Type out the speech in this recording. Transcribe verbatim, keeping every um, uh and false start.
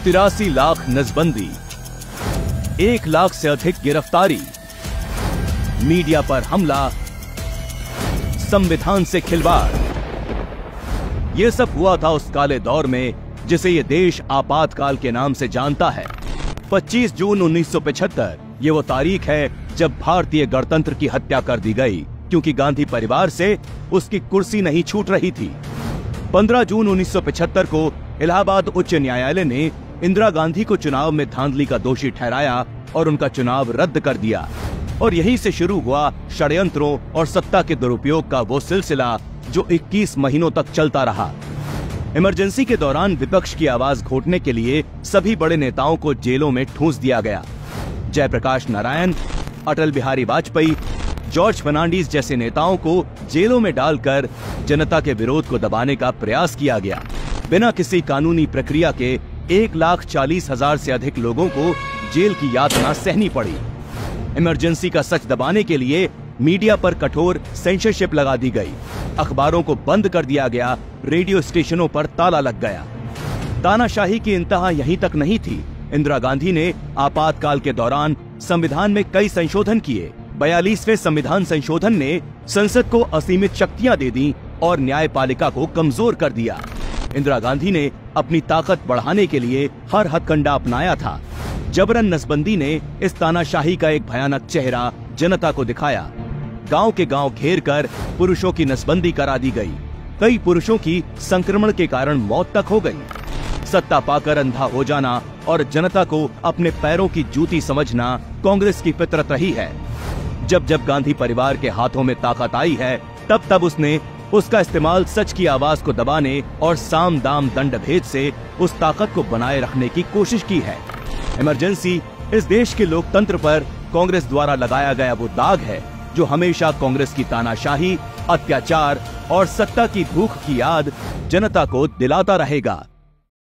तिरासी लाख नसबंदी, एक लाख से अधिक गिरफ्तारी, मीडिया पर हमला, संविधान से खिलवाड़। यह सब हुआ था उस काले दौर में जिसे ये देश आपातकाल के नाम से जानता है। पच्चीस जून उन्नीस सौ पचहत्तर ये वो तारीख है जब भारतीय गणतंत्र की हत्या कर दी गई, क्योंकि गांधी परिवार से उसकी कुर्सी नहीं छूट रही थी। पंद्रह जून उन्नीस सौ पचहत्तर को इलाहाबाद उच्च न्यायालय ने इंदिरा गांधी को चुनाव में धांधली का दोषी ठहराया और उनका चुनाव रद्द कर दिया। और यहीं से शुरू हुआ षड्यंत्रों और सत्ता के दुरुपयोग का वो सिलसिला जो इक्कीस महीनों तक चलता रहा। इमरजेंसी के दौरान विपक्ष की आवाज घोटने के लिए सभी बड़े नेताओं को जेलों में ठूंस दिया गया। जयप्रकाश नारायण, अटल बिहारी वाजपेयी, जॉर्ज फर्नांडीज जैसे नेताओं को जेलों में डालकर जनता के विरोध को दबाने का प्रयास किया गया। बिना किसी कानूनी प्रक्रिया के एक लाख चालीस हजार से अधिक लोगों को जेल की यातना सहनी पड़ी। इमरजेंसी का सच दबाने के लिए मीडिया पर कठोर सेंसरशिप लगा दी गई, अखबारों को बंद कर दिया गया, रेडियो स्टेशनों पर ताला लग गया। तानाशाही की इंतहा यहीं तक नहीं थी। इंदिरा गांधी ने आपातकाल के दौरान संविधान में कई संशोधन किए। बयालीसवें संविधान संशोधन ने संसद को असीमित शक्तियां दे दी और न्यायपालिका को कमजोर कर दिया। इंदिरा गांधी ने अपनी ताकत बढ़ाने के लिए हर हथकंडा अपनाया था। जबरन नसबंदी ने इस तानाशाही का एक भयानक चेहरा जनता को दिखाया। गांव के गांव घेर कर पुरुषों की नसबंदी करा दी गई। कई पुरुषों की संक्रमण के कारण मौत तक हो गई। सत्ता पाकर अंधा हो जाना और जनता को अपने पैरों की जूती समझना कांग्रेस की फितरत रही है। जब जब गांधी परिवार के हाथों में ताकत आई है, तब तब उसने उसका इस्तेमाल सच की आवाज को दबाने और साम दाम दंड भेद से उस ताकत को बनाए रखने की कोशिश की है। इमरजेंसी इस देश के लोकतंत्र पर कांग्रेस द्वारा लगाया गया वो दाग है जो हमेशा कांग्रेस की तानाशाही, अत्याचार और सत्ता की भूख की याद जनता को दिलाता रहेगा।